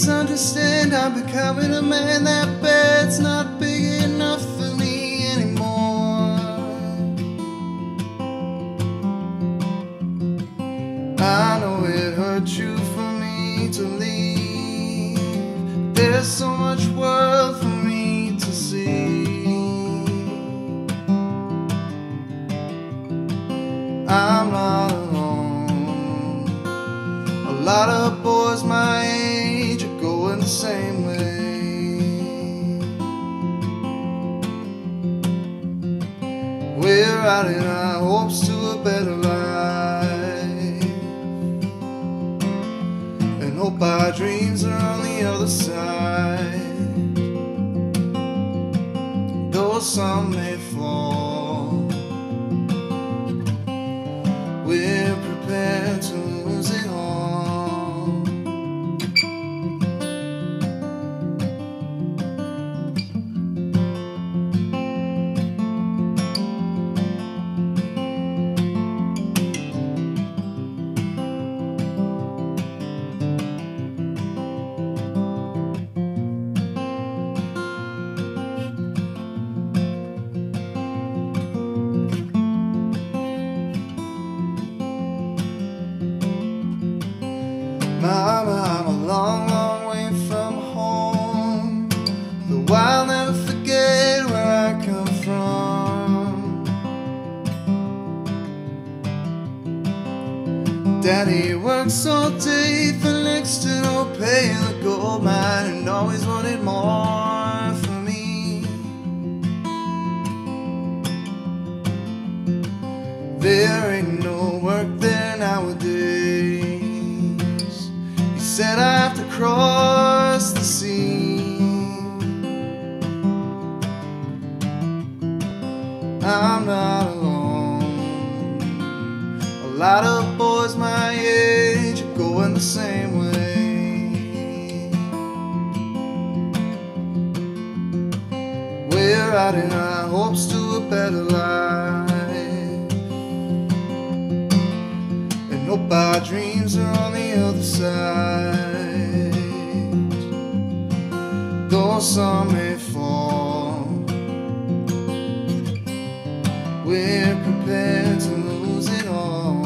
misunderstand. I'm becoming a man. That bed's not big enough for me anymore. I know it hurt you for me to leave. There's so much world for me to see. I'm not alone. A lot of boys my age are going the same way. We're riding our hopes to a better life, and hope our dreams are on the other side. Though some may fall, we're prepared to lose it all. Mama, I'm a long, long way from home, though I'll never forget where I come from. Daddy works all day for next to no pay in the gold mine, and always wanted more for me. There ain't no work there nowadays. Said I have to cross the sea. I'm not alone. A lot of boys my age are going the same way. We're riding our hopes to a better life, and hope our dreams are on the other side. Though some may fall, we're prepared to lose it all.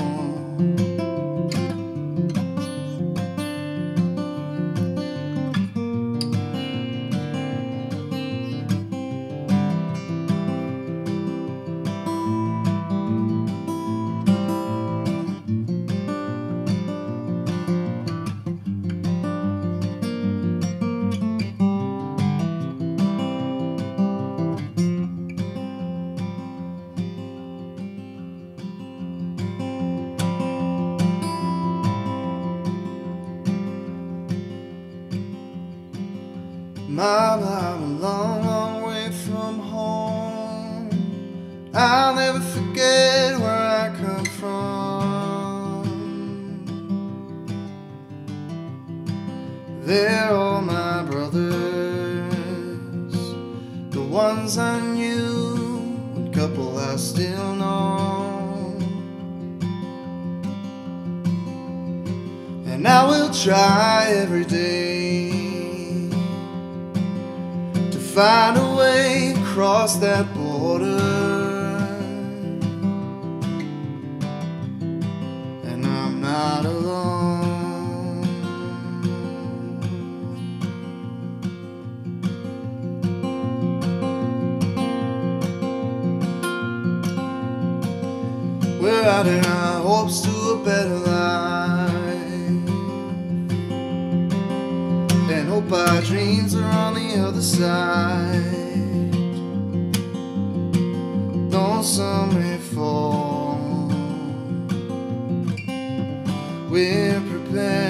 Mama, I'm a long, long way from home. I'll never forget where I come from. They're all my brothers, the ones I knew, a couple I still know. And I will try every day find a way across that border, and I'm not alone. We're riding our hopes to a better life, and hope our dreams are on the other side. Though some may fall, we're prepared